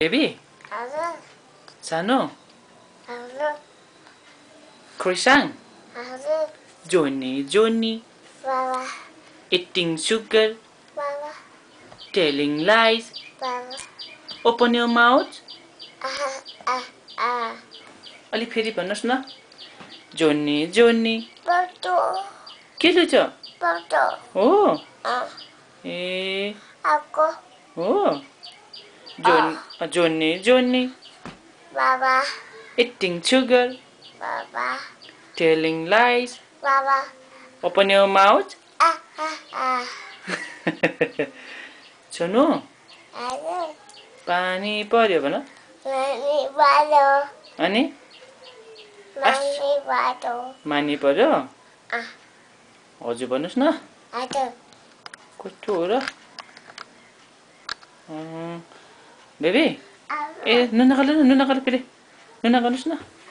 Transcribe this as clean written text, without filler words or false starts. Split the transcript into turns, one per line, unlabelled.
baby
हजुर
सानो
हजुर
क्रिसाङ
हजुर
Johnny
बाबा
eating sugar
बाबा
telling lies
बाबा
open your mouth
आहा आ
अलि फेरि भन्नुस् न Johnny
बटो
के छ
बटो
हो
आ
ए
आको
हो Johnny
बाबा
eating sugar
बाबा
telling lies
बाबा
open your mouth
आ
सुनु
हजुर
पानी पर्यो भन
मानी बालो
अनि
मानी बाटो
मानी पर्यो
आ
हजुर भन्नुस् न
हजुर
कस्तो हो र बेबी ए नुन नखानु फेरि नुन गर्नुस् न